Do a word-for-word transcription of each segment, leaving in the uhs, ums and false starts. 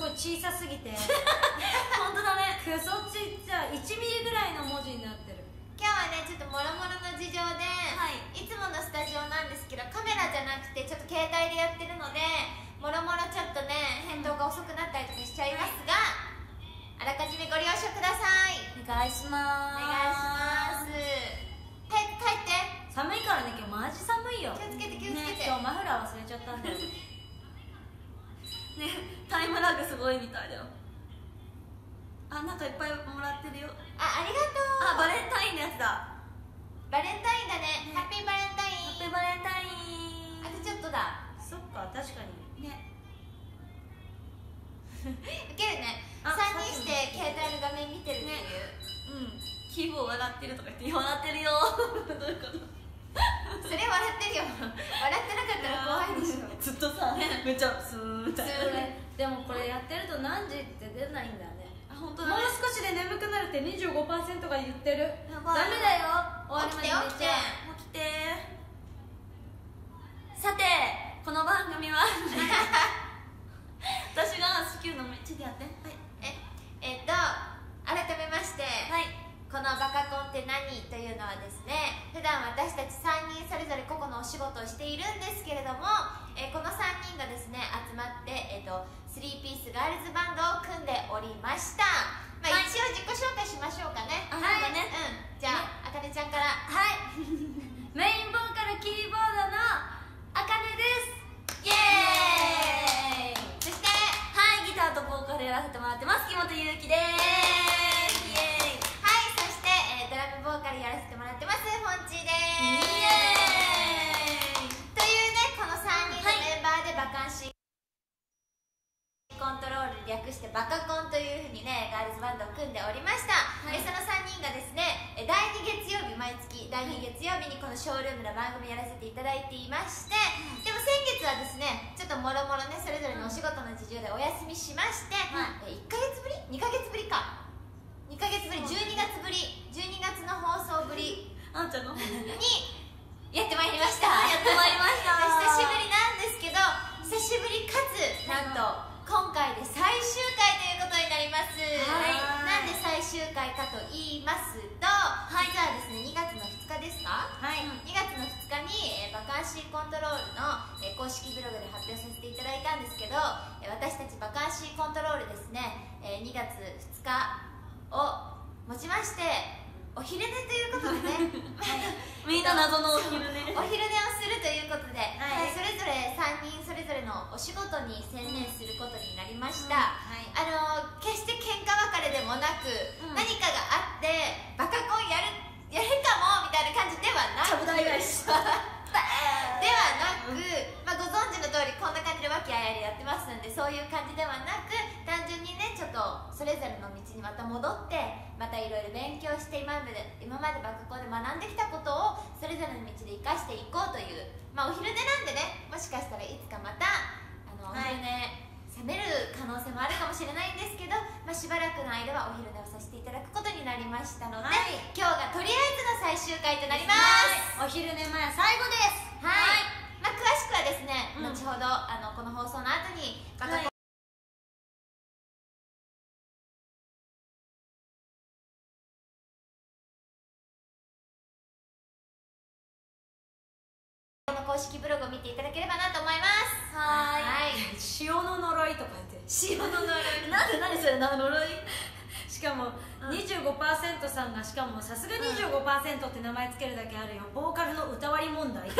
ごい小さすぎて本当だね、 クソちっちゃいいちミリぐらいの文字になってる。 今日はねちょっともろもろの事情で、 はい、 いつものスタジオなんですけどカメラじゃなくてちょっと携帯でやってるのでもろもろちょっとね返答が遅くなったりとかしちゃいますが、あらかじめご了承ください。 お願いしまおす。 願いします。早く帰って。 寒いからね、今日マジ寒いよ。 気をつけて気をつけて、 ね、今日マフラー忘れちゃったんだよね、タイムラグすごいみたいだよ。あ、なんかいっぱいもらってるよ。 あ、ありがとう。 あ、バレンタインのやつだ。 バレンタインだね、 ね、 ハッピーバレンタイン。 ハッピーバレンタイン。 あとちょっとだ。 そっか、確かにねウケるね、 あさんにんして携帯の画面見てるっていう、ね、 うん、キーボー笑ってるとか言って笑ってるよどういうこと？ それ笑ってるよ笑ってなかったら怖いでしょずっとさ、めっちゃスーみたいな。 でもこれやってると何時って出ないんだね。 あ、本当だね。 もう少しで眠くなるって にじゅうごパーセント が言ってる。 やばい。 ダメだよ、終わりまで寝ちゃう。 起きてさて、この番組は私が好きなのめっちゃやって。はい。 え、えっと改めまして、 はい、 このバカコンって何というのはですね、普段私たちさんにんそれぞれ個々のお仕事をしているんですけれども、えーこのさんにんがですね集まって、えー、とスリーピースガールズバンドを組んでおりました。まあ、 はい、 一応自己紹介しましょうかね。 あ、 はい、 そうだね。 うん、じゃああかねちゃんから。 はいメインボーカルキーボードのあかねです。 イエーイ。そしてはい、ギターとボーカルやらせてもらってます木本ゆうきです。イエーイ。 はい、そして、えードラムボーカルやらせてもらってますフォンチーです。 イエーイ。 というね、このさんにんのメンバーでバカンシーコントロール略してバカコンというふうにねガールズバンドを組んでおりました、はい、えそのさんにんがですねだいに月曜日、毎月だいに月曜日にこのショールームの番組やらせていただいていまして、でも先月はですねちょっともろもろねそれぞれのお仕事の事情でお休みしまして、 はい、 えいっかげつぶりにかげつぶりかにかげつぶりじゅうにがつぶりじゅうにがつの放送ぶりあんちゃんのにやってまいりましたやってまいりました久しぶりなんですけど、久しぶりかつなんと今回で最終回ということになります。はい、なんで最終回かと言いますと、はい、実はですねにがつのふつかですか、 はい、 にがつのふつかに、えー、バカンシーコントロールの、えー、公式ブログで発表させていただいたんですけど、えー、私たちバカンシーコントロールですね、えー、にがつふつかをもちましてお昼寝ということでねみんな謎のお昼寝お昼寝をするということで、 はい、 それぞれさんにんそれぞれのお仕事に専念することになりました、うん、はい、あの決して喧嘩別れでもなく、うん、何かがあってバカコンやるやるかもみたいな感じではなく、 ちゃぶ台返しではなく、まあ、ご存知の通りこんな感じで和気あいあいでやってますんで、そういう感じではなく単純にねちょっとそれぞれの道にまた戻ってまたいろいろ勉強して今まで今までバカコンで学んできたことをそれぞれの道で生かしていこうという、まあ、お昼寝なんでね、もしかしたらいつかまたあの、はい、お昼寝冷める可能性もあるかもしれないんですけど、まあ、しばらくの間はお昼寝をさせていただくことになりましたので、はい、今日がとりあえずの最終回となります。 お昼寝前最後です。 はい、まあ、詳しくはですね、 うん、 後ほどあのこの放送の後にバカコン、はい、公式ブログを見ていただければなと思います。 はーい。 潮の呪いとか言って潮の呪いなんで何それな呪いしかも にじゅうごパーセント さんがしかもさすが にじゅうごパーセント って名前つけるだけあるよ、ボーカルの歌割り問題あー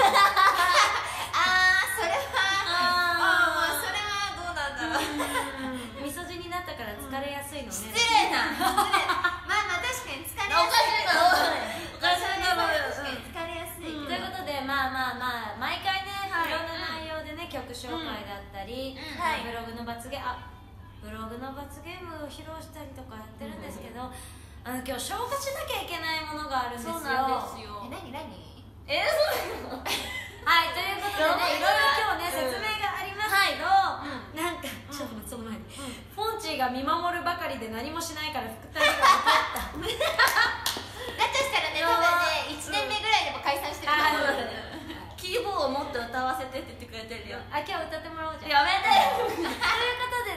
それはああ、まあそれはどうなんだろうみそじになったから疲れやすいのね、 失礼な失礼まあまあ確かに疲れやすいおかしいだろう確かに疲れやすい、 ということでまあまあまあ毎回ね、はい、いろんな内容でね、曲紹介だったり、うんうん、はい、ブログの罰ゲームあブログの罰ゲームを披露したりとかやってるんですけど、うん、あの今日消化しなきゃいけないものがあるんですよ。 そうなんですよ。 え、何何えー、そうなのはい、ということでね、いろいろ今日ね、説明がありますけど、はい、なんか、ちょっと待って、その前に、うん、フォンチーが見守るばかりで何もしないから副隊長が怒っただとしたらね、多分ね、いちねんめぐらいでも解散してると思う。 キーボードをもっと歌わせてって言ってくれてるよ。 あ、今日歌ってもらおうじゃん。 やめてということでですね、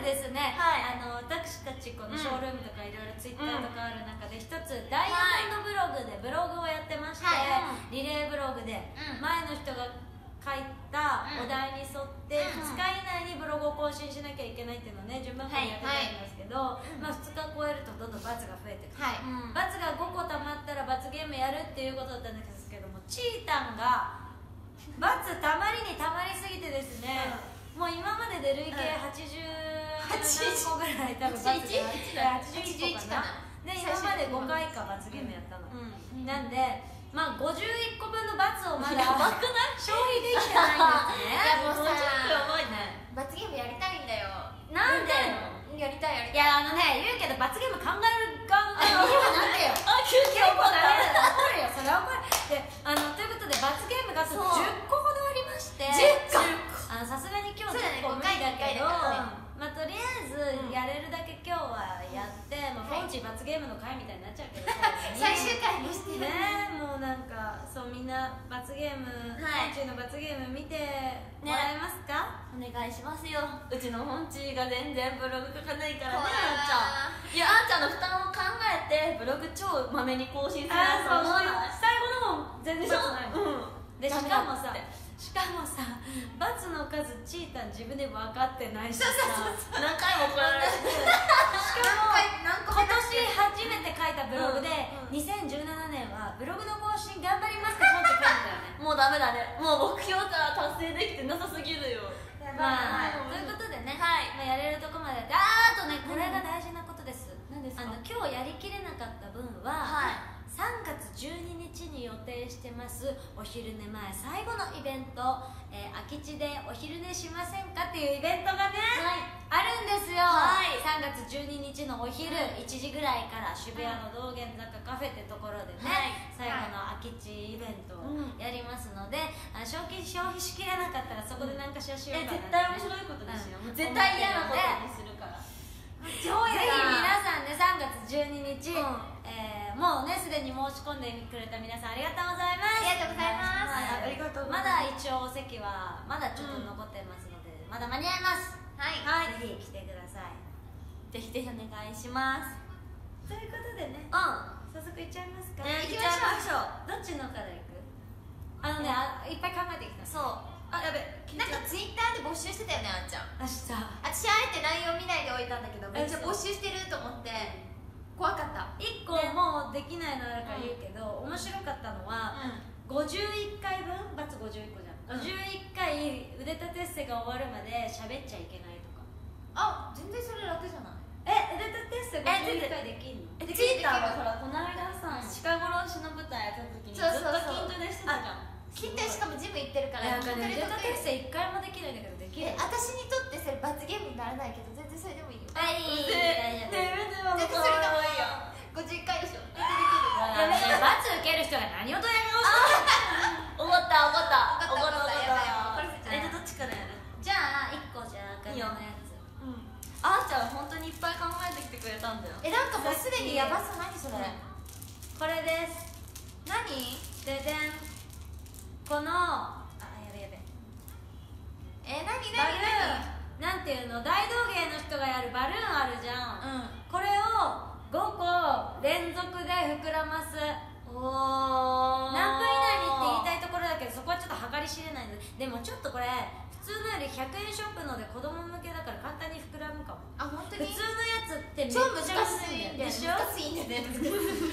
ね、 はいあの私たちこのショールームとかいろいろツイッターとかある中で一つダイヤモンドブログでブログをやってまして、 はリレーブログでうん前の人が書いたお題に沿ってうんふつか以内にブログを更新しなきゃいけないっていうのをね順番からやってたんですけど、まあ、ふつか超えるとどんどん罰が増えてくる、 はいうん罰がごこたまったら罰ゲームやるっていうことだったんですけども、チータンが罰たまりにたまりすぎてですね、もう今までで累計はちじゅう何個ぐらい多分罰がはちじゅういっこかなで今までごかいか罰ゲームやったの、 うんなんでまあごじゅういっこぶんの罰をまだやばくない消費できてないんですね。 いやもうさやばいね。 罰ゲームやりたいんだよ。 なんでやりたいやりたい。 いやあのね言うけど罰ゲーム考える側の今なんでよ。 あ、休憩結構もダメだよ、怒るよ、それは怒る。で、あのということで罰ゲームがじゅっこほどありまして、 じゅっこあのさすがに今日そうだねじゅっこ無理だけど、 ごかいにいっかいだからねまあとりあえずやれるだけ今日はやって、まあフォンチ罰ゲームの回みたいになっちゃうけど、 最終回もしてる。 ねえもうなんかそうみんな罰ゲーム、 はいフォンチの罰ゲーム見てもらえますか？ お願いしますよ。うちの本チが全然ブログ書かないからね、 怖いあんちゃん。いや、あんちゃんの負担を考えてブログ超まめに更新するああそう思うよ。 最後の方全然そうないもん。 うん。 でしかもさダメだってしかもさ罰の数チータン自分で分かってないしさ何回も怒られてる。 しかも何個今年初めて書いたブログで、 うんうんにせんじゅうななねんはブログの更新頑張りますって本書いてたよね。 もうダメだね。もう目標が達成できてなさすぎるよ。 まあ、 はいということでね、 はいまあ、やれるとこまでやって、あーあとねこれが大事なことです、 何ですか？ あの今日やりきれなかった分は、 はい。 さんがつじゅうににちに予定してますお昼寝前最後のイベント、えー空き地でお昼寝しませんかっていうイベントがね、あるんですよ、 はいさんがつじゅうににちのお昼いちじぐらいから渋谷の道玄坂カフェってところでね、 はい最後の空き地イベントをうんやりますので、あの消費消費しきれなかったらそこで何かしらしようえ、 かな絶対面白いことですよ。もう絶対嫌なことにするから。超ぜひ皆さんねさんがつじゅうににち、 うんえーもうねすでに申し込んでくれた皆さんありがとうございます。 ありがとうございますはいありがとうございまますだ一応お席はまだちょっと残ってますので、まだ間に合います。 はい。 はい、ぜひ来てください。 ぜひぜひお願いします。 ということでね、 う早速いっちゃいますか。 ん。 行きましょうどっちのから行く？あのね、あいっぱい考えてきた。 そう。あ、やべ。 なんかツイッターで募集してたよね、あんちゃん。 明日。 私あえて内容見ないでおいたんだけど、めっちゃ募集してると思って怖かった。 一個もうできないのあるから言うけど、面白かったのは、ごじゅういっかいぶん、罰ごじゅういっこじゃん、 うんごじゅういっかい腕立て伏せが終わるまで喋っちゃいけないとか。 あ、全然それ楽じゃない。 え、腕立て伏せごじゅういっかいできんの？ え、 できるチーターはほら、この間さ、鹿殺しの舞台やった時にずっと筋トレしてたじゃん。 きっとしかもジム行ってるからなんかね、腕立て伏せえ、 いっかいもできないんだけどできる。 私にとってそれ罰ゲームにならないけど、全然それでもいいよ。 はい、大丈夫。 ねえ、でも絶対それでもいいよ。ごじゅういっかいでしょ。全然できる。 やめて、罰受ける人が何をとやめをして怒った、怒った。 怒った怒ったやばいよ怒らせちゃうえ、じゃあどっちからやる？ じゃあ、いっこじゃあ、 いいよのやつ。 うん。あーちゃん本当にいっぱい考えてきてくれたんだよ。 え、なんかもうすでにやばさ、何それ。 これです。 何？ ででん。この、あ、やべやべ。 え、何バ何ルーン、なんていうの、大道芸の人がやるバルーンあるじゃん。 うん。 これをごこ連続で膨らます。 おー。 何分以内にって言いたいところだけど、そこはちょっと計り知れないので、でもちょっとこれ普通のよりひゃくえんショップので子供向けだから簡単に膨らむかも。 あ、本当に普通のやつってめっち超ゃ難しいんだよね。 でしょ。 難しいんだよね。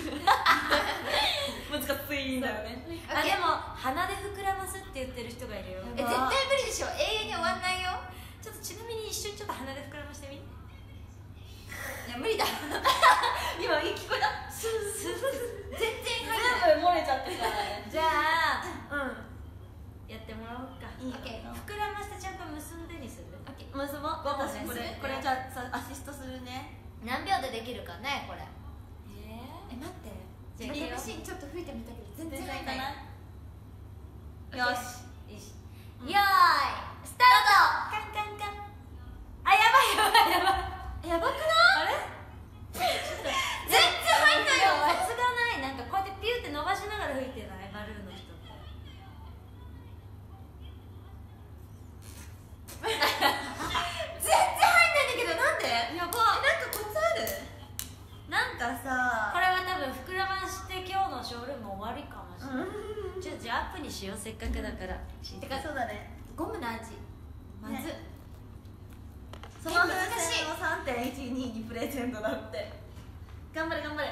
難しいんだよね。 あ、でも鼻で膨らますって言ってる人がいるよ。 え、絶対無理でしょ。永遠に終わんないよ。 ちょっとちなみに一瞬ちょっと鼻で膨らましてみ。 いや、無理だ。 今いい聞こえた。 全然入んない。 全部漏れちゃってた。 じゃあうん。 やってもらおうか。 いいよ。 膨らましてちゃんと結んでにする。 結ぼう。私これこれじゃあさアシストするね。 何秒でできるかねこれ。 ええ、待って。 じゃあいくよエムシー にちょっと吹いてみたけど、全全然然い入んない。 かない。よし。 よし。 うんよーいスタート。カンカンカン。あ、やばいやばいやばい。 やばくない？ あれ？ 全然入んないよ。 コツがない。なんかこうやってピューって伸ばしながら吹いてないバルーンの人って。 全然入んないんだけど、なんで？ ショールーム終わりかもしれない、うん、じゃあじゃあアップにしよう、せっかくだから、うん、 てかそうだね、ゴムの味まず、ね、 その風船を さんてんいちに にプレゼントだって。頑張れ頑張れ。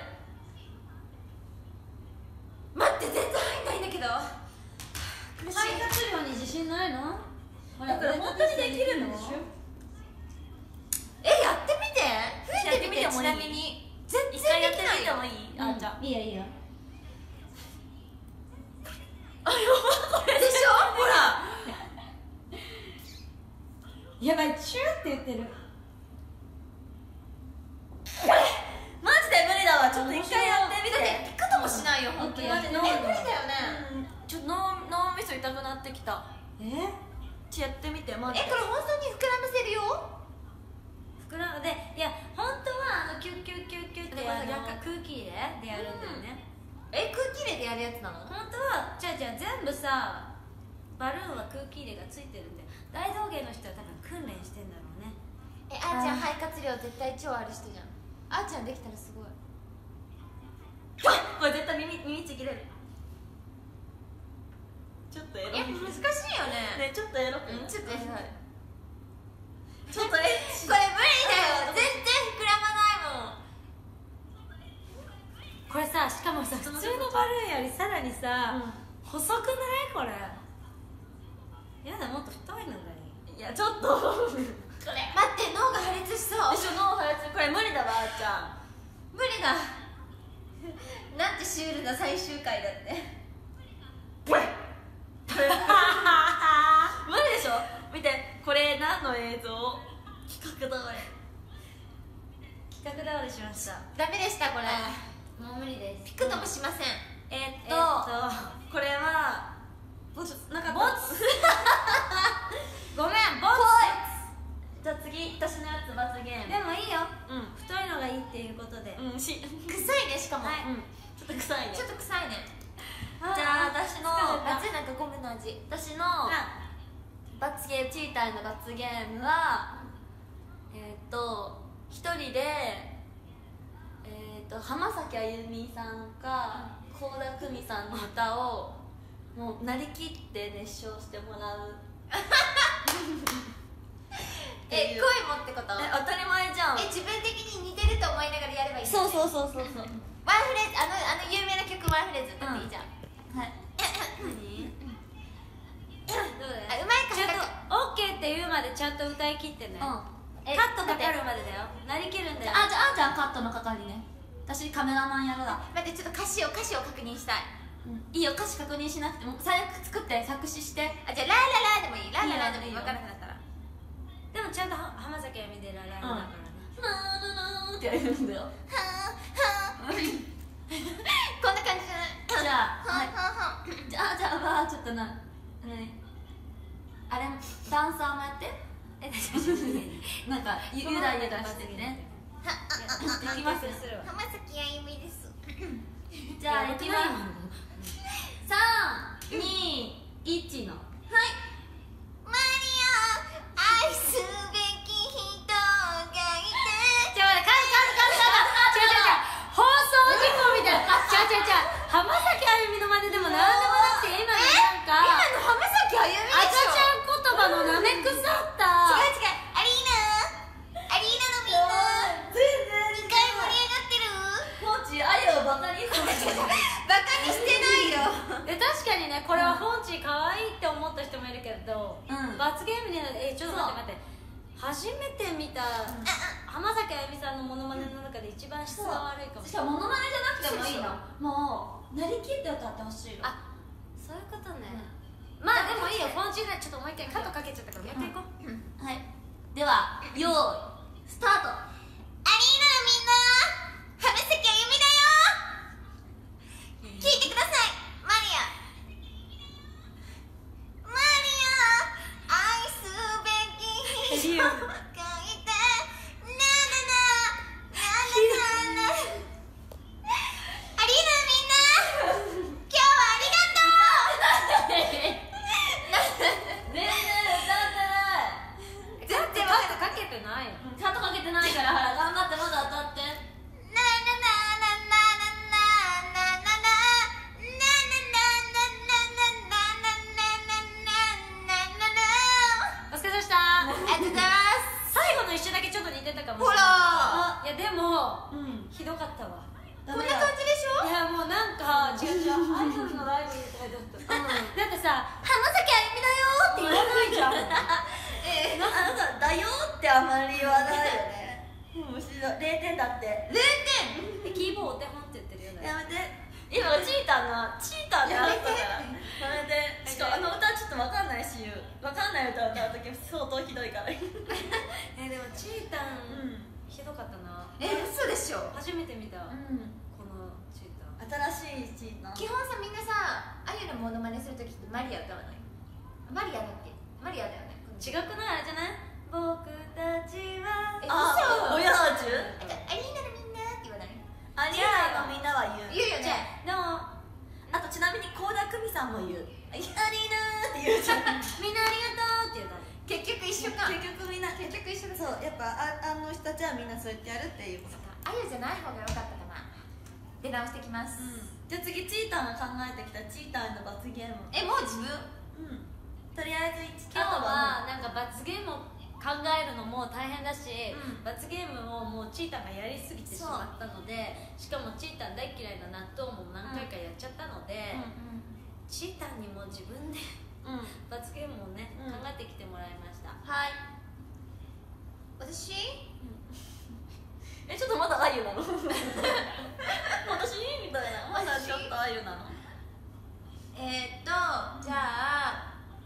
待って、全然入んないんだけど。 苦しい。肺活量に自信ないの？ ほら、これ本当にできるの？ え、やってみて。 増えてみてもいい？ ちなみに全然一回やってできないみてもいい？あ、じゃあいいよいいよ。 あ、やば、これでしょ？ほらやばい、チューって言ってる。 マジで無理だわ。ちょっと一回やってみて。 ピクともしないよ、本当に。 マジで無理だよね。 ちょっと脳脳みそ痛くなってきた。 え？ ちょっとやってみて、マジで。 え、これ本当に膨らませるよ。 膨らむで、いや本当はあのキュッキュッキュッキュッってあの空気入れでやるんだよね。 え、空気入れでやるやつなの？ 本当はじゃあじゃあ全部さ、バルーンは空気入れがついてるんで、大道芸の人は多分訓練してんだろうね。 え、あーちゃん肺活量絶対超ある人じゃん。あーちゃんできたらすごい。 これ絶対耳耳ちぎれる。ちょっとエロい。 え、難しいよね。 ね、ちょっとエロく。 うん、ちょっとエロい。 ちょっとエッチ。 これ無理だよ。全然膨らまないもん。 これさ、しかもさ、普通のバルーンよりさらにさ、うん、細くないこれ。やだ、もっと太いのがいい。 いや、ちょっとこれ待って、脳が破裂しそう。 でしょ、脳破裂。これ無理だわ、あーちゃん。 無理だ。なんてシュールな最終回だって。 無理でしょ。見て、これ何の映像？企画倒れ。 企画倒れしました。 ダメでした、これ。 もう無理です。 ピクともしません。 えーっと、えー、っとこれはボツなかった。 ボツごめん、ボツ。 じゃあ次、私のやつ罰ゲーム。 でもいいよ、 うん、 太いのがいいっていうことで。 うん、し臭いね、しかも、 はい、 うん、ちょっと臭いね。 ちょっと臭いね。 じゃあ私の熱い、なんかゴムの味。 私の罰ゲーム、チーターの罰ゲームはえー、っと一人でえー、っと浜崎あゆみさんか倖田來未さんの歌をもうなりきって熱唱してもらうえ、声もってこと？ え、当たり前じゃん。 え、自分的に似てると思いながらやればいい。 そうそうそうそうそう。 ワンフレーズ、あのあの有名な曲ワンフレーズ歌っていいじゃん。 はい。 何？どうだよ。 あ、うまいかちゃんとオッケーって言うまでちゃんと歌い切ってね。 うん。 カットかかるまでだよ。なりきるんだよ。 あ、じゃああんちゃんカットの係ね。私カメラマンやるわ。 待って、ちょっと歌詞を歌詞を確認したい。 うん、いいよ、歌詞確認しなくても最悪作って作詞して。 あ、じゃあラーララーでもいい。ラーララーでもいい。分からなくなったら。 でもちゃんと浜崎あゆみでラララだからね。 なーなーなーってやるんだよ。 はーはーこんな感じじゃない。 じゃあ、 はい、はーはーじゃあ、じゃあ、わーちょっとな、ね、あれダンサーもやって。え、なんかゆゆらゆらしてね。 はできます。 浜崎あゆみです。 じゃあ行きます。さん、に、いちの。はい。 マリオ愛すべき人がいて。 ちょ、待って、カンカンカンカン。違う違う違う。放送事故みたいな。違う違う違う。浜崎あゆみの真似でもなんでもなくて、今のなんか。 今の浜崎あゆみでしょ。 赤ちゃん言葉のなめくさった。 違う違う。アリーナアリーナのみんな。 全然にかい盛り上がってる。 ポーチあゆをバカにする。 バカにしてないよ。 え、確かにね、これはフォンチ可愛いって思った人もいるけど、 うん、 罰ゲームになって、え、ちょっと待って待って、初めて見た浜崎あゆみさんのモノマネの中で一番質が悪いかもしれない。 モノマネじゃなくてもいいの。もうなりきって歌ってほしいよ。 あ、そういうことね、うん、まあでもいいよ、フォンチがちょっともう一回カットかけちゃったからやっていこう、 うんうん、はい。では用意スタート。 アリーナのみんな、浜崎あゆみだよ。聞いてください。マリアマリア愛すべき人がいて、なななななな。アリーナのみんな、今日はありがとう。 全然歌ってない。 全然カットかけてないよ。 ちゃんとかけてないからって。 れいてん。 キーボーお手本って言ってるよね。 やめて。今チータンがチータンってなったからやめて。ちょっとあの歌ちょっと分かんないし、分かんない歌歌う時相当ひどいから。 えでもチータン、うん、ひどかったな。 え嘘でしょ。 初めて見た、うん、このチータン。 新しいチータン。 基本さみんなさあゆのモノマネする時ってマリア歌わない？マリアだっけ？マリアだよね。 違くないあれじゃない？僕たちは。 あ、ボヤージュ？ アリーナのみんなって言わない？ アリーナのみんなは言う。 言うよね。 でもあとちなみに倖田來未さんも言う。アリーナーって言うじゃん。 みんなありがとうって言うだ。 結局一緒か。 結局みんな結局一緒だ。 そうやっぱああの人たちはみんなそうやってやるっていうこと。 あゆじゃない方が良かったかな。出直してきます。 じゃあ次チーターが考えてきたチーターへの罰ゲーム。 えもう自分？ うん。とりあえず一今日はなんか罰ゲームを考えるのも大変だし、うん、罰ゲームをもうチータンがやりすぎてしまったので、しかもチータン大嫌いな納豆も何回かやっちゃったので、うんうん、チータンにも自分で、うん、罰ゲームをね、うん、考えてきてもらいました。 はい。私？ えちょっとまだあゆなの？私みたいな。まだちょっとあゆなの？ えーっとじゃあ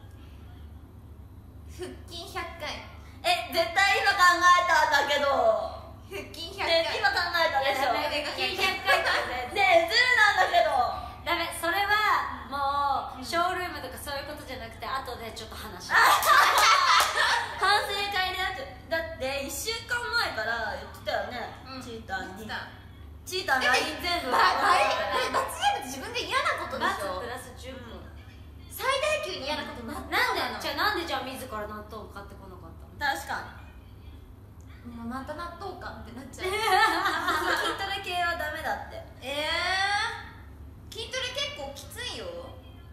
腹筋ひゃっかい。 え絶対今考えたんだけど。 腹筋ひゃっかい、 ね、今考えたでしょ。 腹筋ひゃっかいってねえズルなんだけど。 ダメ、それはもうショールームとかそういうことじゃなくて後でちょっと話し反省会でやってだっていっしゅうかんまえから言ってたよね、うん、チーターにチーター ライン 全部罰ゲームって自分で嫌なことでしょ。 罰プラスじゅっぷん、うん、 最大級に嫌なこと納豆なんでじゃあなんでじゃあ自ら納豆を買ってこなかったの？ 確かにもうまた納豆かってなっちゃう。 筋トレ系はダメだって。 えー筋トレ結構きついよ。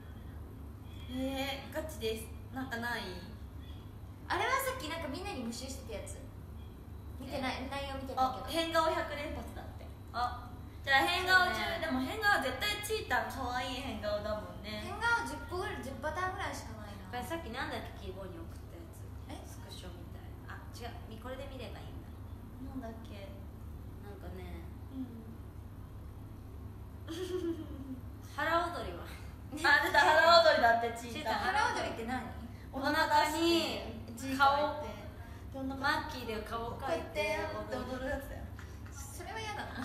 えー、ガチです。なんかない？ あれはさっきなんかみんなに無臭してたやつ見てない、内容見てないけど。 変顔ひゃく連発だって。あじゃあ変顔中、ね、でも変顔絶対チーター可愛い変顔だもんね。 変顔じゅっこぐらいじゅうパターンぐらいしかないな。 これさっきなんだっけキーボーに送ったやつ。えスクショみたいな。あ違う、これで見ればいいんだ。 なんだっけなんかね、 うん腹踊りはあ出た腹踊りだってチーター。 腹踊りって何？ お腹に顔マッキーで顔を描いて踊るやつだよ。 それは嫌だな。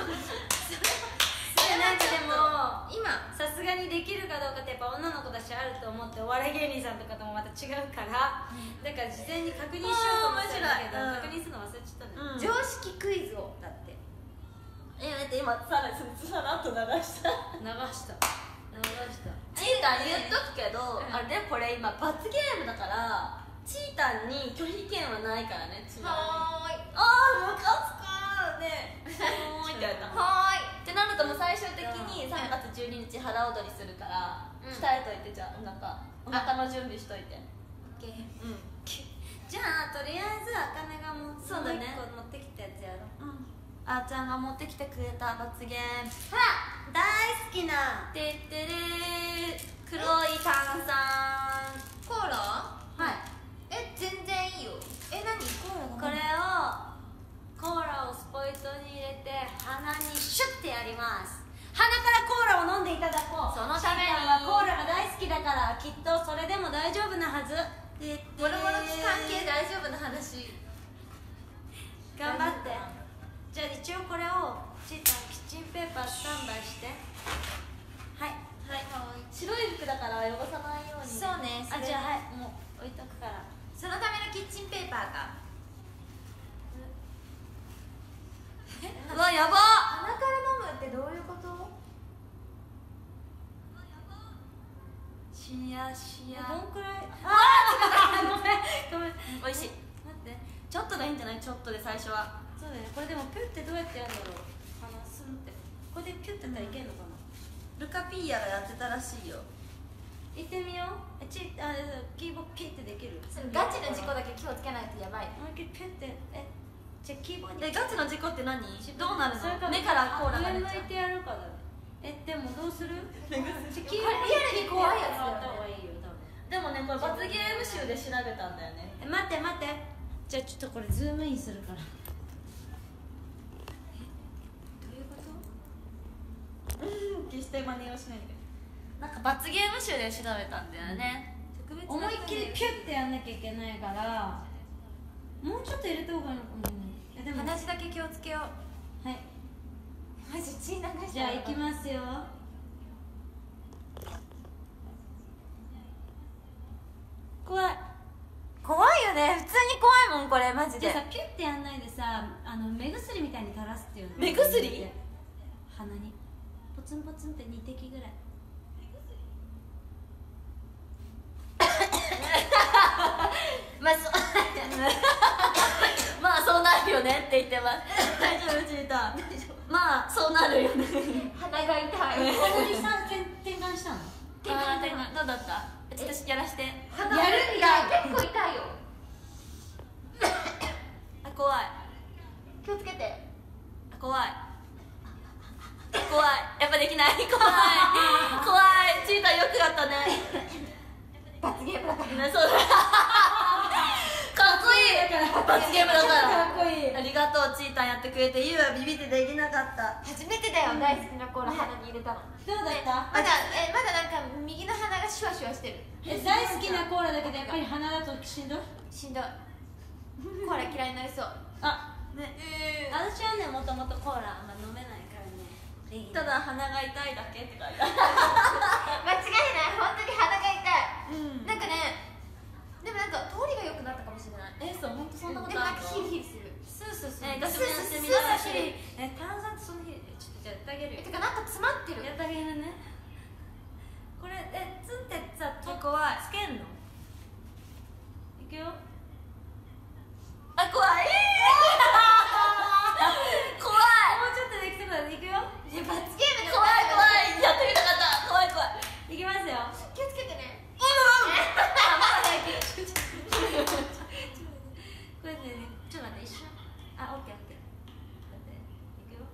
それなんかでも今さすがにできるかどうかってやっぱ女の子だしあると思ってお笑い芸人さんとかともまた違うから、うん、だから事前に確認しようと思ってたんだけど、確認するの忘れちゃったね、うん、 常識クイズをだってえ待って今さらにさらっと流した流した流したチータン言っとくけど、うん、あれこれ今罰ゲームだからチータンに拒否権はないからね。 はーい。 あームカつくーねはーいってやったはーいってなるともう最終的にさんがつじゅうににち腹踊りするから、うん、鍛えといて。じゃあお腹お腹の準備しといて。 オッケー。 うん。 じゃあとりあえずあかねがもうそうだねいっこ持ってきたやつやろう。 うん。あーちゃんが持ってきてくれた罰ゲーム。 ほら大好きなてってれー黒い炭酸コーラ。 はい。 え全然いいよ。え何コーラ？ これをコーラをスポイトに入れて鼻にシュッてやります。鼻からコーラを飲んでいただこう。 そのためにシータンはコーラが大好きだからきっとそれでも大丈夫なはず。 でもろもろ関係大丈夫な話。 頑張って。じゃあ一応これをシータンキッチンペーパースタンバイして。はいはいはい。白い服だから汚さないように。 そうね。 あじゃあはいもう置いとくから。 そのためのキッチンペーパーか。 うわやばっ。 鼻から飲むってどういうこと？ しやしや。 どんくらい？ ああごめんごめん。 おいしい。待って。 ちょっとでいいんじゃない？ちょっとで最初は。 そうだね。これでもピュってどうやってやるんだろう。鼻スンって。これでピュってやったらいけんのかな？ ルカピーヤがやってたらしいよ。 行ってみよう。えちあキーボーピッてできる？ それガチの事故だけ気をつけないとやばい。 もう一回ピュってえじゃあキーボーに。 でガチの事故って何？どうなるの？ 目目からコーラが出ちゃう。 上向いてやるからね。えでもどうする？ リアルに怖いやつだよね。 でもねこれ罰ゲーム集で調べたんだよね。 え待って待って。じゃあちょっとこれズームインするから。 して真似をしないで。なんか罰ゲーム集で調べたんだよね。特別な思いっきりピュッてやんなきゃいけないから、もうちょっと入れた方がいいのかもね。いやでも鼻血だけ気をつけよう。 はい、 マジ血流して。 じゃあいきますよ。 怖い怖いよね、普通に怖いもんこれマジで。 じゃあさ、ピュッてやんないでさ、あの目薬みたいに垂らすっていうの。 目薬？ 鼻にポツンポツンってにてきぐらい。 まあそうまあそうなるよねって言ってます。大丈夫、チーター。まあそうなるよね。 鼻が痛い。 小森さん転転換したの？ あー、転換どうだった？ちょっとやらして。 鼻やるんだ。結構痛いよ。 あ、怖い。 気をつけて。 あ、怖い。怖い。やっぱできない。怖い。怖い。チーターよくやったね。 罰ゲームだから。 ね、そうだ。かっこいい。罰ゲームだからかっこいい。 ありがとう、チーターやってくれて。ユウはビビってできなかった。 初めてだよ、大好きなコーラ鼻に入れたの。 どうだった？ まだえまだなんか右の鼻がシュワシュワしてる。 え、大好きなコーラだけどやっぱり鼻だとしんどい？ しんどい。コーラ嫌いになりそう。 あ、 ね。 私はね、もともとコーラあんま飲めないからね。 ただ鼻が痛いだけって書いてある。 間違いない、本当に鼻が痛い。 うんなんかね、でもなんか通りが良くなったかもしれない。 え、そう、本当そんなことでもなんかあるの？ ヒリヒリする。 スースーする。 え、私もやってみスーなスーするえ、炭酸ってその日、ちょっとじゃあやってあげるよ。 えてかなんか詰まってる。 やってあげるね。これ、え、ツンってさ、と怖い。 つけんの？いくよ。 あ、怖い。怖い。 もうちょっとできそうだね。いくよ。 いや罰ゲームで怖い怖い。やってみたかった。怖い怖い。 いきますよ。 気をつけてね。 これね、ちょっと待って、一瞬。あ、オッケーオッケー。待って、いくよ。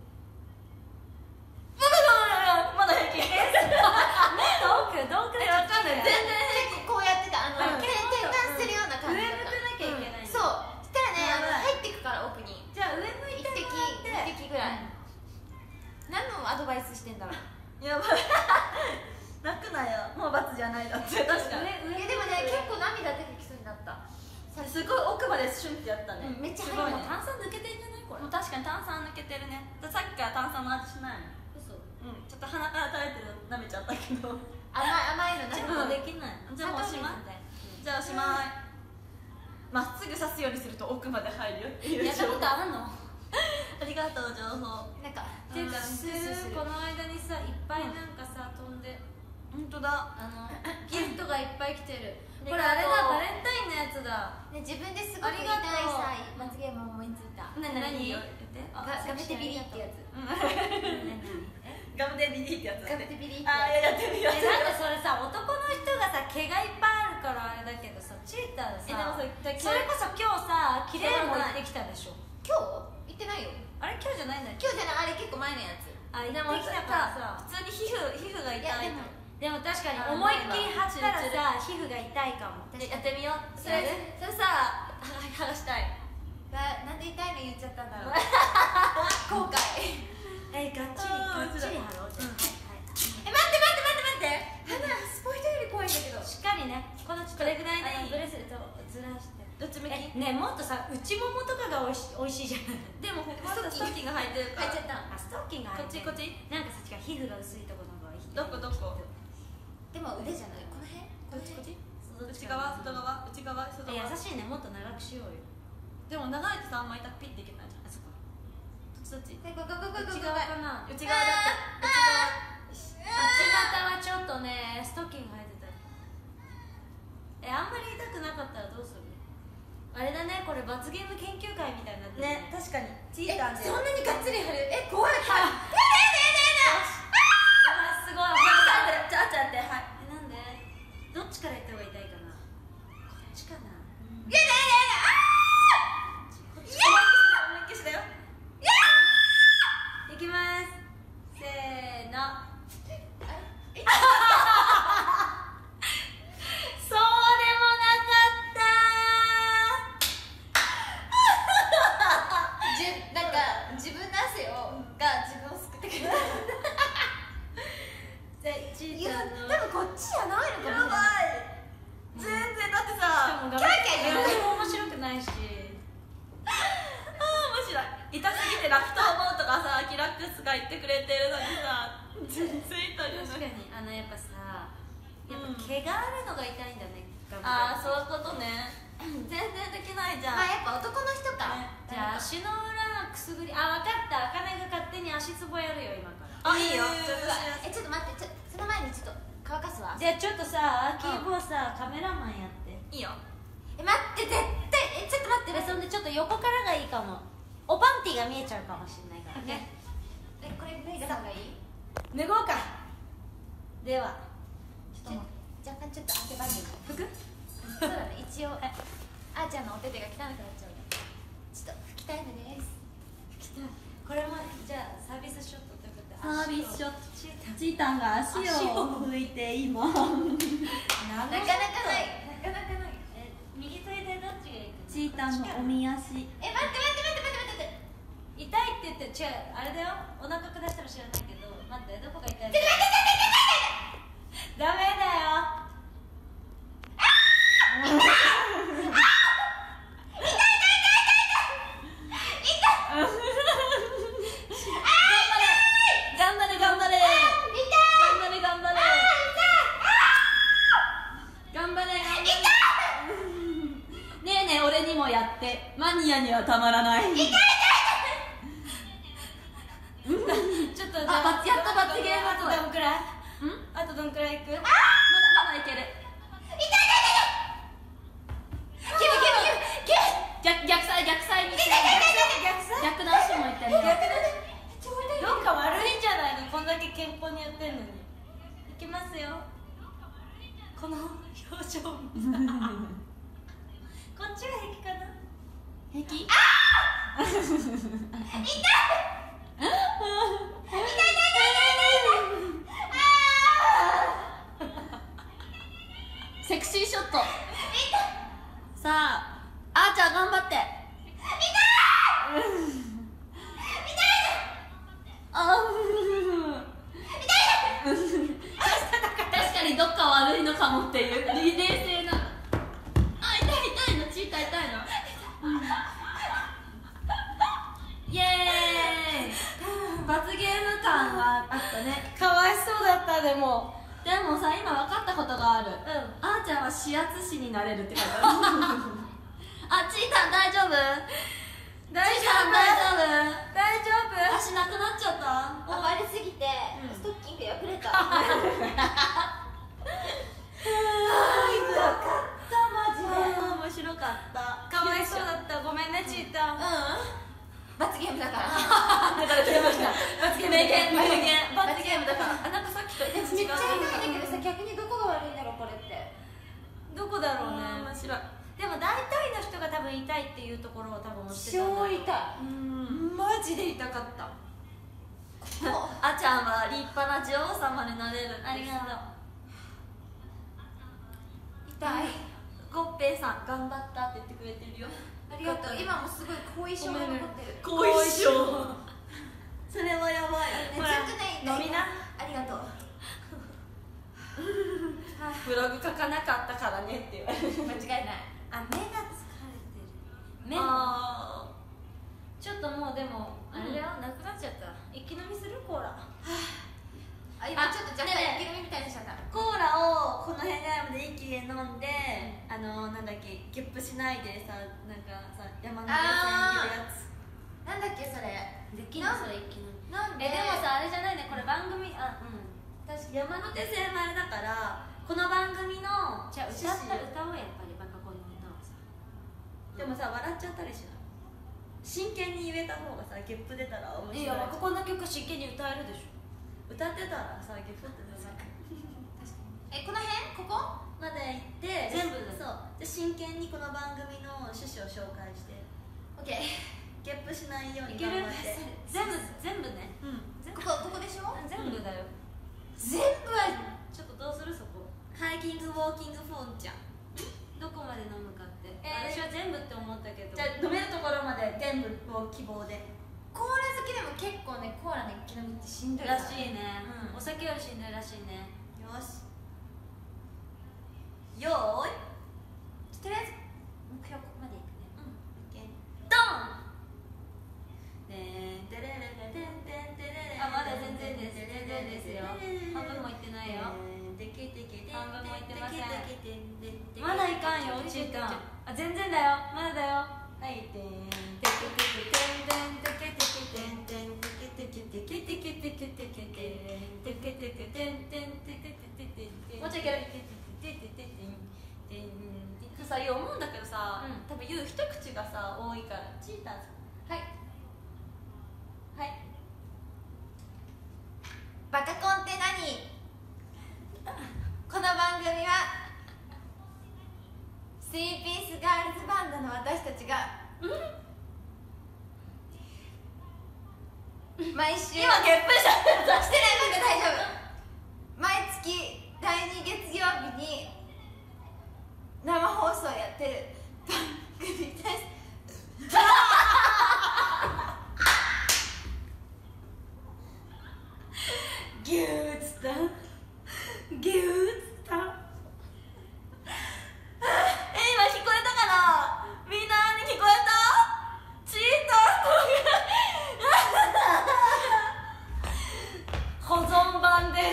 まだ平気。 目の奥、どんくらいわかんない。全然結構こうやってた、あのあ転転換するような感じ上だった。 向かなきゃいけない。 そうしたらね、あのやばい入ってくから奥にじゃあ上向い一滴てもらって。 一滴ぐらい。何のアドバイスしてんだろう。 やばい。泣くなよ。もう罰じゃないだって。確かに。 上上いやでもね、結構涙出てきそうになった。 すごい奥までシュンってやったね。 うんめっちゃすごいね。 もう炭酸抜けてんじゃないこれ。 もう確かに炭酸抜けてるね。ださっきから炭酸の味しないの。 嘘。 うん。ちょっと鼻から垂れてるの舐めちゃったけど。 甘い甘いのち何もょっとできない。 じゃあもうおしまい。じゃあおしまい。まっすぐ刺すようにすると奥まで入るよっていうやったことあんの？ ありがとう情報。 なんかっていうか、すスースーするこの間にさ、いっぱいなんかさ、飛んで、 本当だ。 あのギフトがいっぱい来てる。 ありがとうこれあれだ、バレンタインのやつだ。 ね、自分ですごく痛いさ罰ゲームを思いついた。 何何何言ってガガメテビリってやつ。 ガムテビリってやつガメテビリってあーややってみよう。 え、なんかそれさ、男の人がさ、毛がいっぱいあるからあれだけどさ、チーターえでもさ、 それそれこそ今日さ、綺麗も行ってきたでしょ。 つ。今日行ってないよ。 あれ今日じゃないんだっけ？ 今日じゃない、あれ結構前のやつ。 あ、行でもってきたからさ。 普通に皮膚皮膚が痛いの。 でも確かに思いっきり貼ったらさ、皮膚が痛いかも。 でやってみよう。そやれるそれさは剥がしたい。 わなんで痛いの言っちゃったんだろう。後悔。 え、がっちり、がっちり貼ろう。じゃあ、はい。 え、待って待って待って待って。鼻スポイトより怖いんだけど。 しっかりね、このちょっとこれぐらいでいいあのブレスレットをずらして。 どっち向き？ え、ね、もっとさ、内ももとかがおいしおいしいじゃない。 でもここはストッキング履いてるから。 入っちゃった。 あ、ストッキングこっ履いてるちこっち。 なんかそっちが皮膚が薄いところの方がいい。 どこどこ？ でも腕じゃない。この辺？ こっちこっち。 そっ内ちか側外側内側外え、優側。 しいね、もっと長くしようよ。 でも長いとさあんま痛くピッていけないじゃん。 あ、そっか。 どっちどっち？ で、ここここここ内側かな。 内側だって。内側。 内股はちょっとね、ストッキング履いてた。え、あんまり痛くなかったらどうする？あれだね、これ罰ゲーム研究会みたいになってるね、確かに。チえ、 ーターで。 そんなにがっつり貼る？え、怖い。 あ、すごい。 ちゃあちゃってはい。 え、なんで？どっちから行った方が痛いかな？こっちかな？ やだやだやだ。 思いっきしだよ。思いっきしだよ。 いきます。 るのにさ全然痛いよ確かね。 にあのやっぱさやっぱ毛があるのが痛いんだね、 ああそういうことね。全然できないじゃん。 まあやっぱ男の人か、 ねじゃあ足の裏くすぐり、あ分かった、あかねが勝手に足つぼやるよ今から。 あいいよ。 ちょっとえちょっと待ってちょその前にちょっと乾かすわ。 じゃあちょっとさキーボーさ、カメラマンやって。 いいよ。 え待って絶対えちょっと待ってでそんでちょっと横からがいいかも。おパンティが見えちゃうかもしれないからね。 えこれ脱いだ方がいい？ 脱ごうか。ではちょっと若干ちょっと汗ばんでる。 拭く？ そうだね一応あーちゃんのお手手が汚くなっちゃうね。ちょっと拭きたいのです。 これもじゃあサービスショットということでサービスショット。 チータチータンが足を拭いて今。 なかなかないなかなかない。 え右と左どっちがいいかな。 チータンのおみ足。 え待って待って待って待って待って痛いって言って違うあれだよ、お腹下したら知らないけど待ってどこが痛いの？ダメだよ。 頑張れ頑張れ頑張れ頑張れ頑張れ頑張れ。ねえねえ俺にもやって。マニアにはたまらない。 ちょっとあバツやった罰ゲームあとどんくらい？ んあとどんくらいいく？ まだまだいける。逆逆サイ逆サイにして逆の足もいってるよ。 どっか悪いんじゃないの、こんだけ健康にやってんのに。いきますよ、この表情こっちが平気かな。 平気？セクシーショット。さああーちゃん頑張って。あ確かにどっか悪いのかもっていう冷静な。あ痛い痛いのチーター痛いの。イエーイ罰ゲーム感があったね。 かわいそうだった。でもでもさ今分かったことがある。 うんあーちゃんは指圧師になれるって書いてある。あちーたん大丈夫？ 大丈ちーたん大丈夫？ 大丈夫。 足なくなっちゃった。 暴れすぎてストッキング破れた。 面白かった。 かわいそうだった、ごめんねチーター。 罰ゲームだから。 だから出ました。罰ゲーム名言名言。 罰ゲームだから。 あなんかさっきとめっちゃ痛いんだけどさ、逆にどこが悪いんだろうこれって。 どこだろうね。 面白い。 でも大体の人が多分痛いっていうところを多分押してたんだろう。 超痛い。 うんマジで痛かった。 あちゃんは立派な女王様になれる。 ありがとう。 痛い。 ゴッペイさん頑張ったって言ってくれてるよ。 ありがとう。今もすごい後遺症が残ってる。 後遺症。それはやばい。 ずっとね飲みな。 ありがとう。 ブログ書かなかったからねって言われる。 間違いない。 あ、目が疲れてる。目もあちょっともうでもあれだよ、なくなっちゃった。一気飲みするコーラ。 あ、今ちょっと若干ね焼き飲みみたいにしちゃった。 コーラをこの辺ぐらいまで一気に飲んで、あのなんだっけゲップしないでさ、なんかさ山手線にいるやつ。 なんだっけそれ。 できんのそれ一気飲み。 なんで？ え、でもさ、あれじゃないね、これ番組、あ、うん。 私山手線前だからこの番組のじゃあ歌ったら歌おうやっぱりバカコンの歌をさ。 でもさ笑っちゃったりしない？真剣に言えた方がさゲップ出たら面白い。 いや、バカコンの曲真剣に歌えるでしょ。 歌ってたらさゲップって出ない。 え、この辺？ここ？ まで行って全部だそうで真剣にこの番組の趣旨を紹介してオッケー。 ゲップしないようにいける頑張って。 全部、全部ね。 うん全部ここここでしょ？ 全部だよ。 全部はちょっとどうするそこ。 ハイキングウォーキングフォンちゃん。 どこまで飲むかって。 えー私は全部って思ったけど。 じゃあ飲めるところまで全部を希望で。 コーラ好きでも結構ね、コーラの一気飲みってしんどいかららしいね、 うんお酒よりしんどいらしいね。 よしよーいとりあえず目標ここまでいくね。 ドン。てんてれれれてんてんてれれれ。 あ、まだ全然いてません。まだいかんよちーたん。あ全然だよまだだよ。はいてんてけてけてんてんてけてけてんてんてけてけてけてけてけてけてけててけてけてんてんてけてけててもうちょいいけるさ、思うんだけどさ、うん、多分言う一口がさ多いからチーターはいはいバカコンって何？この番組はスリーピースガールズバンドの私たちが、うん、毎週今ゲップしちゃったしてないので大丈夫。毎月だいに月曜日に生放送やってる番組です。 ギューッつったギューッつったえ、今聞こえたかな？みんなに聞こえた？チーター保存版です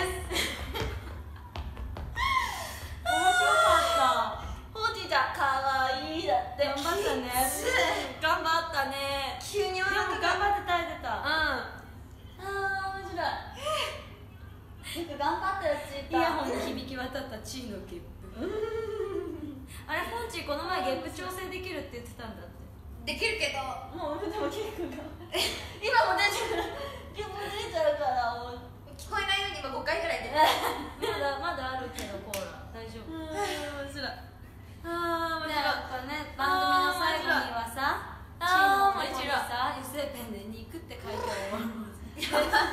面白かった。 ほうちちゃんかわいいだって頑張ったね頑張ったね。 急におでも腹頑が張って耐えてた。 うんあー面白いよく頑張ったよチーイター。 ヤホンに響き渡ったチーのゲップあれポンチこの前ゲップ調整できるって言ってたんだって。 できるけどもうでも結構が今も出ちゃう今も出ちゃうからもう聞こえないように今ごかいぐらい出てまだまだあるけどコーラ大丈夫。 うん面白いあー面白いやっぱね番組の最後にはさチーのここにさ油性ペンで肉って書いてあるやばく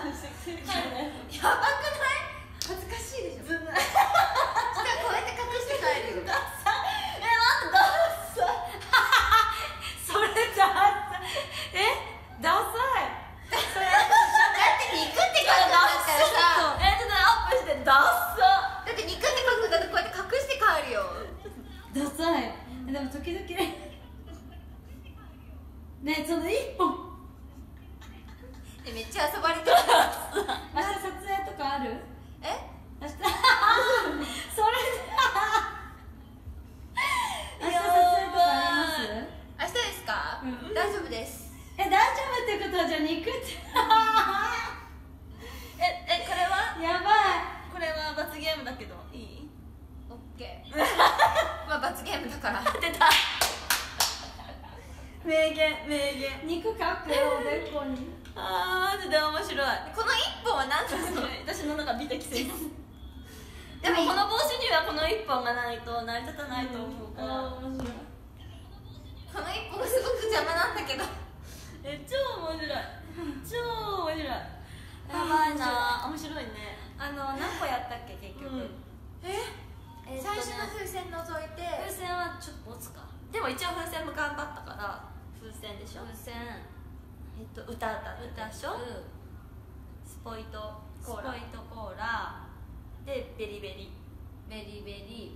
ない恥ずかしいでしょ。じゃあこうやって隠して帰るよ。 え、待ってダッサそれダサいえダサいそれだって肉って書くんだったらさ、 え、ちょっとアップしてダッサだって肉って書くんだってこうやって隠して帰るよ。 ダサい。でも時々ねえその一本えめっちゃ遊ばれてる。 明日撮影とかある？ え？ 明日それ明日撮影とかあります？ 明日ですか？ うん、 大丈夫です。 え大丈夫ってことはじゃあ肉ってえ、え、これは？ やばい。 これは罰ゲームだけどいい？ オッケー。まあ罰ゲームだから。 出た名言名言肉かくよおでこにあーマジで面白いこの一本は何ですか？ 私の中美的センスでもこの帽子にはこの一本がないと成り立たないと思うから、 うん、面白い。 この一本がすごく邪魔なんだけどえ超面白い超面白いやばいな面白いね。 あの何個やったっけ結局、うん、 ええー、 最初の風船除いて風船はちょっとボツか。 でも一応風船も頑張ったから風船でしょ。 風船えっと歌歌歌でしょ。スポイトコーラスポイトコーラでベリベリベリベリ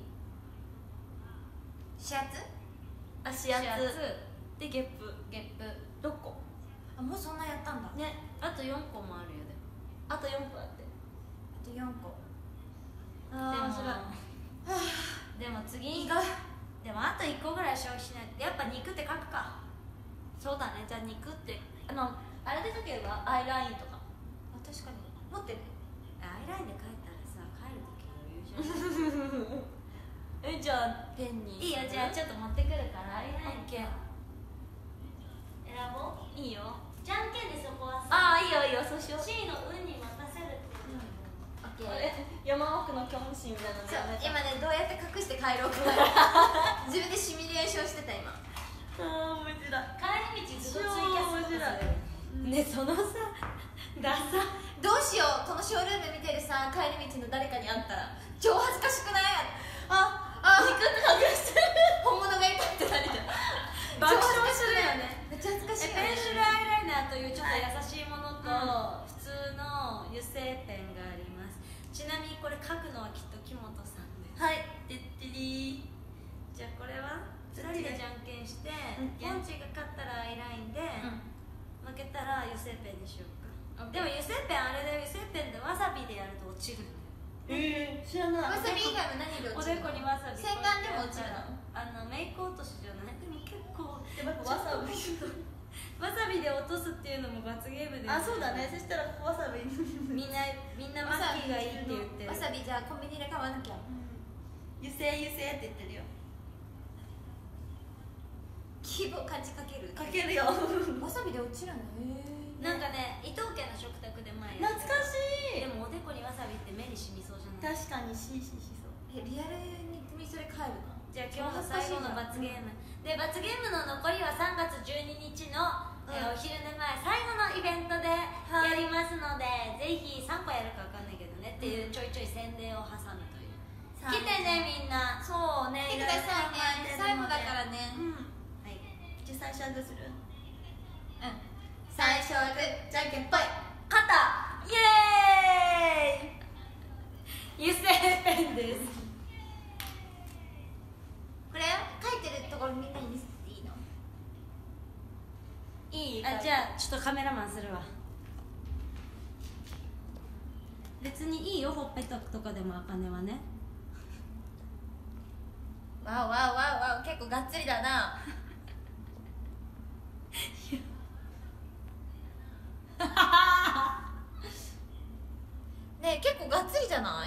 シャツ足圧シャツでゲップゲップろっこあもうそんなやったんだ。 ね。 あとよんこもあるよ。でもあとよんこあってあとよんこ。 あー面白い。 でも次胃がでもあといっこぐらい消費しないと。やっぱ肉って書くか。 そうだね。じゃあ肉ってあのあれで書けばアイラインとかあ確かに持ってる。 アイラインで書いたらさ帰る時余裕じゃんえじゃあペンにいいよじゃあちょっと持ってくるからアイラインオッケー選ぼう。 いいよ。 じゃんけんでそこはさああいいよいいよそうしよう。 C の運に任せるっていう、 オッケー。 あれ山奥のキョンシーみたいなのそうやめた。 今ねどうやって隠して帰ろうか自分でシミュレーションしてた今。 ああ面白い。 帰り道ずっとツイキャスとかするね。そのさダサどうしようこのショールーム見てるさ帰り道の誰かに会ったら超恥ずかしくない？ああ肉って隠してる本物がいたってなるじゃん。 爆笑するよね。 めっちゃ恥ずかしいよね。 ペンシルアイライナーというちょっと優しいものと、普通の油性ペンがあります。ちなみにこれ書くのはきっと木本さんです。 はいてってりー。 じゃあこれはふたりでじゃんけんして、 うんポンチが勝ったらアイラインで、 うん負けたら油性ペンにしようか。でも油性ペンあれで油性ペンでわさびでやると落ちるんだよ。 えー、知らない。 わさび以外も何でおで落ちるの？ こにわさび洗顔でも落ちるの？ あのメイク落としじゃない。でも結構でもやっぱわさびわさびで落とすっていうのも罰ゲームであ、そうだね。そしたらわさびみんなみんなマッキーがいいって言ってる。 わさびじゃあコンビニで買わなきゃ。 油性油性って言ってるよ。 希望感じかけるかけるよ。 わさびで落ちるの？へえ。 なんかね、伊藤家の食卓で前懐かしい。 でもおでこにわさびって目に染みそうじゃない？ 確かにシーシーしそう。 え、リアルにそれ帰るの？ じゃあ今日の最後の罰ゲームで、罰ゲームの残りはさんがつじゅうににちの、 うんえーお昼寝前最後のイベントでやりますので、ぜひさんこやるかわかんないけどねっていうちょいちょい宣伝を挟むという、来てねみんな。 そうね。 来てくださいね。最後だからね。 うん。 はい、 じゃあ最初はどうする？ うん。最初はグー、じゃんけんぽい。 勝った。イエーイ。 油性ペンです。 これ書いてるところみんなに見せていいの？ いい？ あ、じゃあちょっとカメラマンするわ。別にいいよ、ほっぺたとかでもあかねはね。 わおわおわおわお、結構がっつりだな。ねえ、結構がっつりじゃない？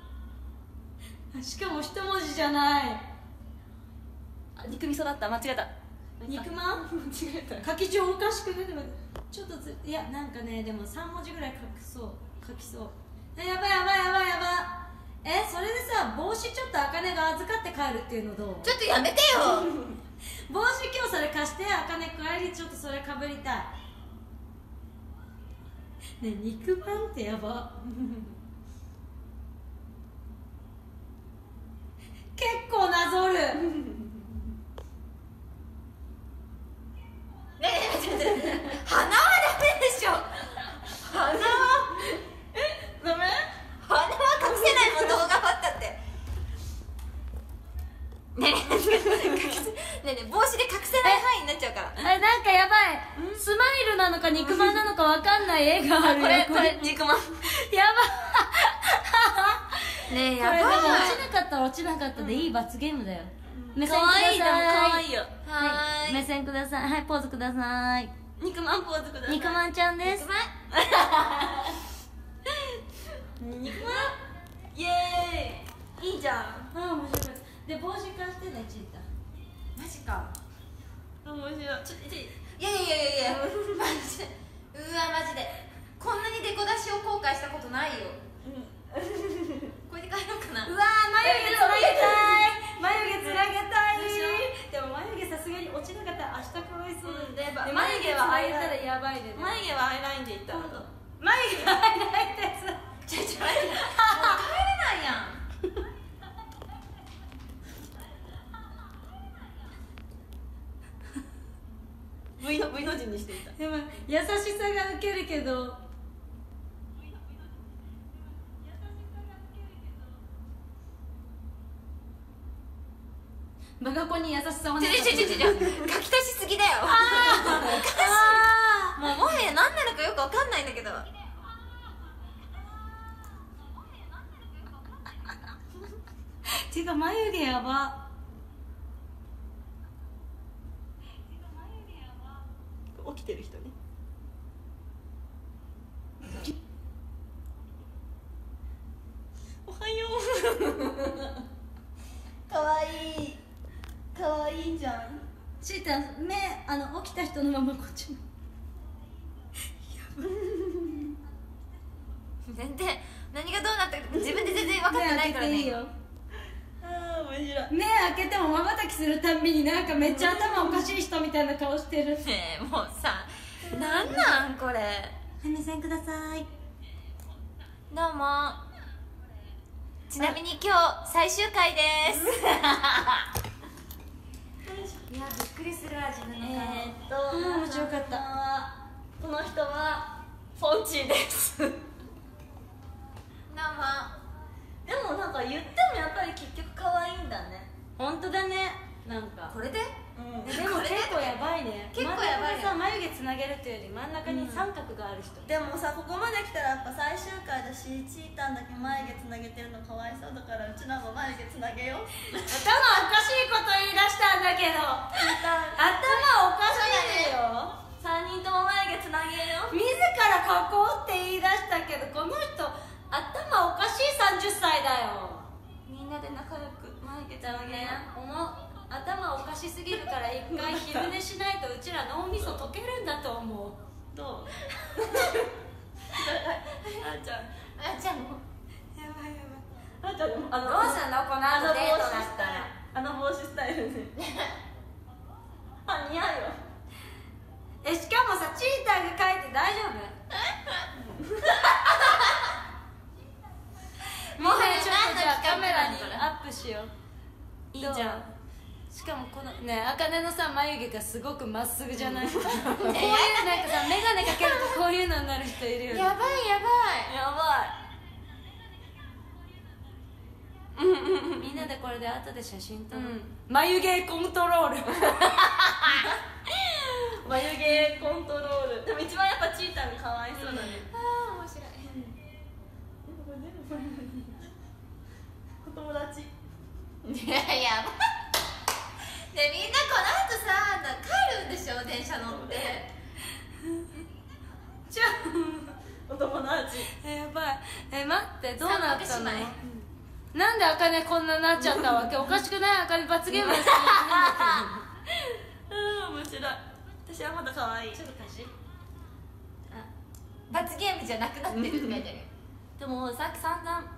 しかも一文字じゃない。 あ、肉味噌だった。間違えた。 肉まん間違えた。 書き順おかしく出てます。ちょっとずいや、なんかね、でもさんもじぐらい書きそう書きそう。え、やばいやばいやばいやばい。え、それでさ、帽子ちょっとあかねが預かって帰るっていうのどう？ ちょっとやめてよ。 帽子今日それ貸して、あかね帰りちょっとそれかぶりたい。ね、肉まんってやば。結構なぞる。 ねえねえ、ちょっと鼻はダメでしょ。鼻はえ、ダメ？ 鼻は隠せないもん、動画あったって。ねえねえねえ、帽子で隠せない範囲になっちゃうから。 え、なんかやばい。スマイルなのか肉まんなのかわかんない絵があるよ。 これこれ肉まん。 やばねえ、 い。 やばい。 これでも落ちなかったら落ちなかったでいい罰ゲームだよ。目線ください。 可愛い。でも可愛いよ。 はーい。 目線ください。はい、ポーズください。 肉まんポーズください。 肉まんちゃんです。 肉まん。 肉まん。イエーイ。いいじゃん。 ああ、面白い。で、帽子貸してね、ちいた。 マジか。 面白い。ちょちょいやいやいやいやいや、マジで。うわ、マジで。こんなにデコ出しを後悔したことないよ。これで帰ろうかな。 うわー、眉毛つなげたい。眉毛つなげたい。でも眉毛さすがに落ちなかったら明日かわいそうだ。 うんでやっぱで眉毛はつなげたらやばいでね。 眉毛はアイラインでいったの。 眉毛が入らないです。 ちょちょ待って。もう帰れないやん。 V の V の字にしていた。 でも優しさがウケるけど。バカ子に優しさをちょちょちょちょちょ、書き足しすぎだよ。 あーもうもはや何なのかよくわかんないんだけど。 てか眉毛やば。 起きてる人ね。おはよう。かわいい。かわいいじゃん。 ちーたん、目あの起きた人のままこっちも。 全然何がどうなったか自分で全然分かってないからね。 目開けていいよ。 ああ面白い。 目開けてもまばたきするたんびになんかめっちゃ頭おかしい人みたいな顔してる。 ねえ、もうさ、なんなんこれ。 はい、目線ください。 どうも。ちなみに今日最終回ですいや、びっくりするわ、自分の顔。 えー、っと、 あー面白かったこの人はフォンチーですでどうも。 もなんか言ってもやっぱり結局可愛いんだね。 本当だね。なんかこれででも結構やばいね。 結構やばいよ真ん中がさ眉毛つなげるっていうより真ん中に三角がある人、 でもさ、ここまで来たらやっぱ最終回だし、チータンだけ眉毛つなげてるのかわいそうだから、うちらも眉毛つなげよう。 頭おかしいこと言い出したんだけど頭おかしいよ。 さんにんとも眉毛つなげよう。 自ら描こうって言い出したけど、この人頭おかしいさんじゅっさいだよ。 みんなで仲良く眉毛つなげよう。 おも頭おかしすぎるから一回昼寝しないとうちら脳みそ溶けるんだと思う。 どう？あーちゃん、 あじゃあもうやばいやあーちゃんでもあのばい。どうすんのこの後デートだったら。 あの帽子スタイルであ、似合うよ。 え、しかもさ、チーターが描いて大丈夫？もうね、ちょっとじゃあカメラにアップしよう。 いいじゃん。 しかもこのね、あかねのさ眉毛がすごくまっすぐじゃない？こういうなんかさ眼鏡かけるとこういうのになる人いるよね。 やばいやばい。 やばい。 みんなでこれで後で写真撮る、 うん眉毛コントロール眉毛コントロール。でも一番やっぱチーターがかわいそうだね。 ああ面白い。 お友達。 いややばい。でみんなこの後さ帰るんでしょ電車乗って。 ちょお友達。 えやばい。え待ってどうなったの？ 三角姉妹なんであかねこんななっちゃったわけ？おかしくない？あかね罰ゲームですよ。 うん面白い。私はまだ可愛い。 ちょっと貸し。あ罰ゲームじゃなくなってるって書いてあるよ。 でもさっき散々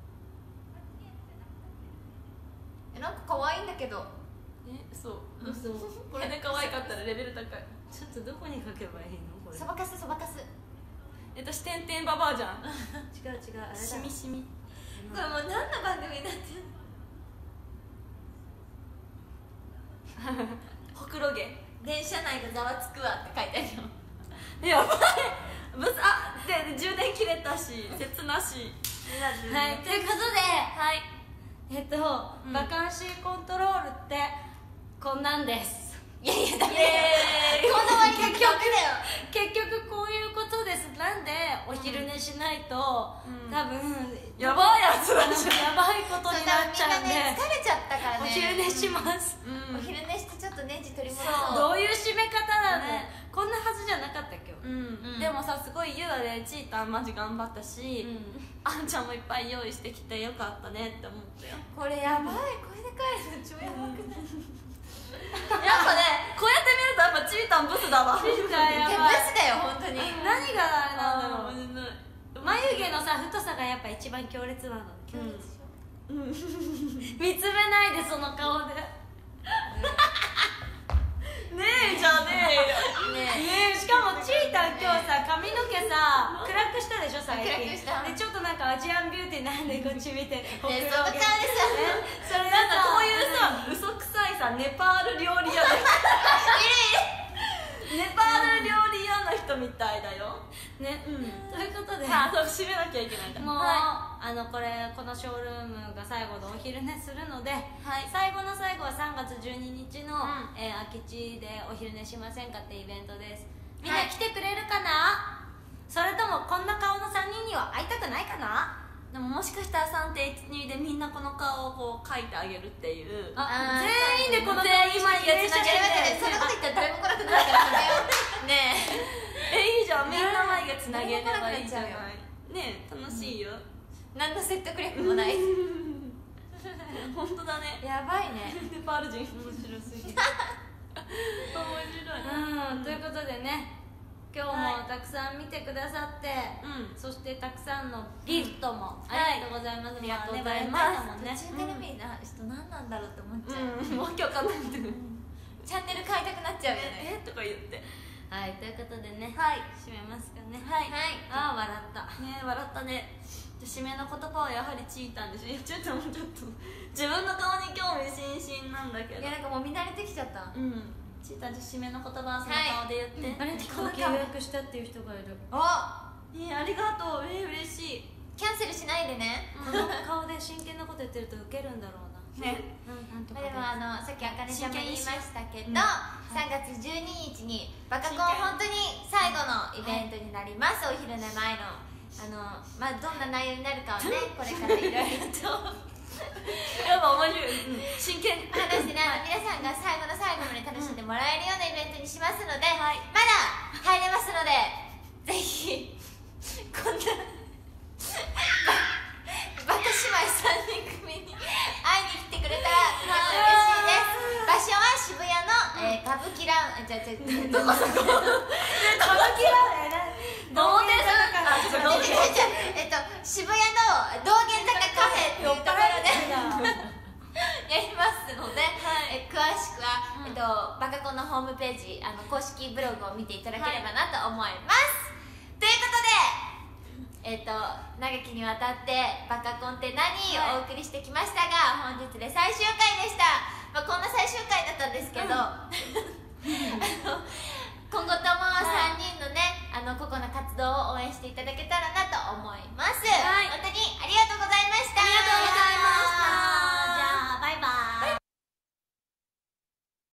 えなんか可愛いんだけど。 えそう嘘。これで可愛かったらレベル高い。 ちょっとどこに書けばいいのこれ？ そばかすそばかす。 えっと、てんてんばばあじゃん。 違う違うあれだ。 しみしみ。 これもう何の番組になってるの？ ほくろ毛。 電車内がざわつくわって書いてあるよ。 やばい。ぶつあで充電切れたし切なし。 はいということではい。 えっと、 うんバカンシーコントロールってこんなんです。 いやいやダメイエーイ。 この割り結局だよ。 結局こういうことです。なんでお昼寝しないと、 うん多分やばいやつあのだし。 やばいことになっちゃうんで、 みんなね疲れちゃったからね。 お昼寝します、 うんお昼寝してちょっとネジ取り戻そうそう。 どういう締め方なの、 ねこんなはずじゃなかった今日、 うんうんでもさすごい優雅でチータンマジ頑張ったし、あんちゃんもいっぱい用意してきてよかったねって思ったよ。 これやばい。これで帰るの超やばくない？ やっぱねこうやって見るとやっぱチータンブスだわ。 チーターやいやばい。 ブスだよ本当に。 何があれなんだろう。 うん眉毛のさ太さがやっぱ一番強烈なの。 うん見つめないでその顔で。 ねえじゃねえよ。 ねねしかもチーター今日さ髪の毛さ暗くしたでしょ最近。 暗くしたでちょっとなんかアジアンビューティーなんでこっち見て。ほくろえ毛その顔でさそれなんかこうさいうさ嘘くさいさネパール料理屋の人ネパール料理屋の人みたいだよ。 ね、 うんということで、 あそう締めなきゃいけないんだ。 もう、 はあのこれこのショールームが最後でお昼寝するので、 はい最後の最後はさんがつじゅうににちの、 うんえー空き地でお昼寝しませんかってイベントです。みんな来てくれるかな、それともこんな顔のさんにんには会いたくないかな。 でももしかしたら さんてんいちに でみんなこの顔をこう描いてあげるっていう。 ああー全員でこの顔全員眉毛つなげるそんなこと言ったら誰も来なくなるからやめよう。ねええいいじゃんみんな眉毛つなげればいいじゃない誰も来なくなっちゃうよ。 ねえ楽しいよ。 何の説得力もない本当だね。 やばいね。 ネパール人面白すぎる。面白い。 うんということでね、今日もたくさん見てくださって、 うんそしてたくさんのギフトもんありがとうございます。 ありがとうございますまあねバレンタインだもんね。 途中テレビな人何なんだろうって思っちゃう、 うんもう今日かなってる。 チャンネル変えたくなっちゃうよね。 えとか言って。 はいということでね、 はい締めますかね。 はいああ笑った。 ね笑ったね。じゃあ締めの言葉はやはりチータンでしょ。いやちょっともうちょっと自分の顔に興味津々なんだけど。 いやなんかもう見慣れてきちゃった。 うんチータンじゃあ締めの言葉はその顔で言って。 あれ飛行機予約したっていう人がいる。 おえありがとう。え嬉しい。 キャンセルしないでね。 この顔で真剣なこと言ってるとウケるんだろうな。 ね、なんとかでもあのさっきあかねちゃんも言いましたけど、 うんさんがつじゅうににちにバカコン本当に最後のイベントになります、お昼寝前のあのまあどんな内容になるかはねこれからいろいろとやっぱ面白い、うん、真剣に話してね、あの皆さんが最後の最後まで楽しんでもらえるようなイベントにしますので、 はいまだ入れますのでぜひこんなバカ姉妹さんにん組に会いに来てくれたら嬉しいです。場所は渋谷の、えー、歌舞伎ラウンジ、じゃじゃどこそこ歌舞伎は童貞さんあ、そう童貞えっと渋谷の道玄坂カフェっていうところでやりますので、え詳しくは、えっと、バカコンのホームページあの公式ブログを見ていただければなと思います、ということでえっと長きにわたってバカコンって何をお送りしてきましたが、本日で最終回でした。